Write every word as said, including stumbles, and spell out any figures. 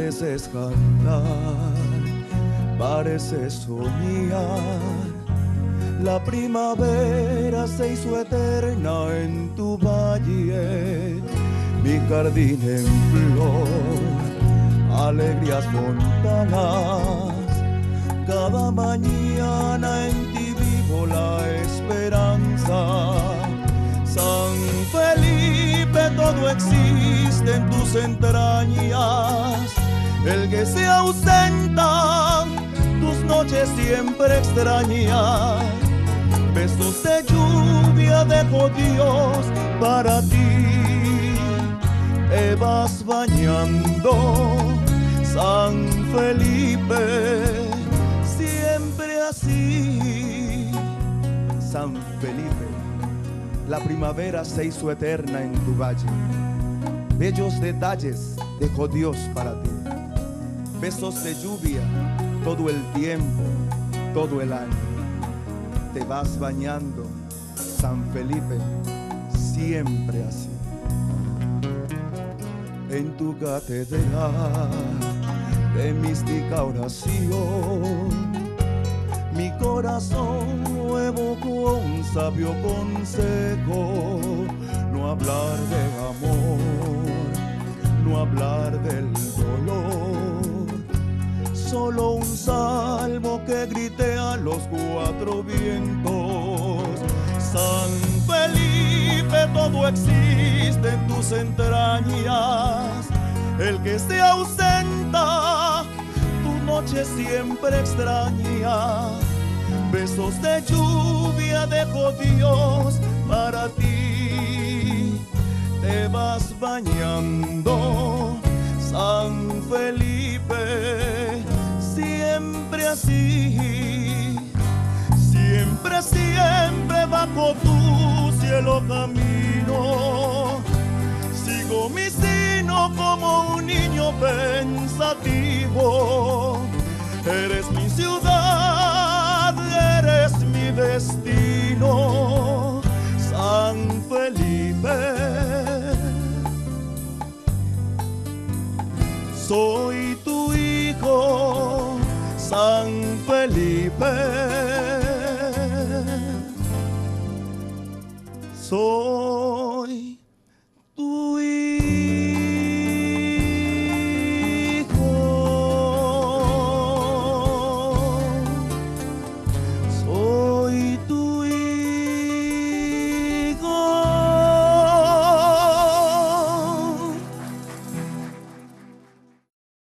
pareces cantar, pareces soñar. La primavera se hizo eterna en tu valle, mi jardín en flor, alegrías montanas. Cada mañana en ti vivo la esperanza. San Felipe, todo existe en tus entrañas. El que se ausenta, tus noches siempre extraña. Besos de lluvia dejó Dios para ti. Te vas bañando, San Felipe, siempre así. San Felipe, la primavera se hizo eterna en tu valle. Bellos detalles dejó Dios para ti. Besos de lluvia todo el tiempo, todo el año. Te vas bañando, San Felipe, siempre así. En tu catedral de mística oración, mi corazón evocó un sabio consejo: no hablar de amor, no hablar del dolor, solo un salmo que grite a los cuatro vientos. San Felipe, todo existe en tus entrañas. El que se ausenta, tu noche siempre extraña. Besos de lluvia dejó Dios para ti. Te vas bañando, San Felipe, siempre así. Siempre, siempre bajo tu cielo camino. Sigo mi sino como un niño pensativo. Eres mi ciudad, eres mi destino, San Felipe. Soy tu hijo, San Felipe. Soy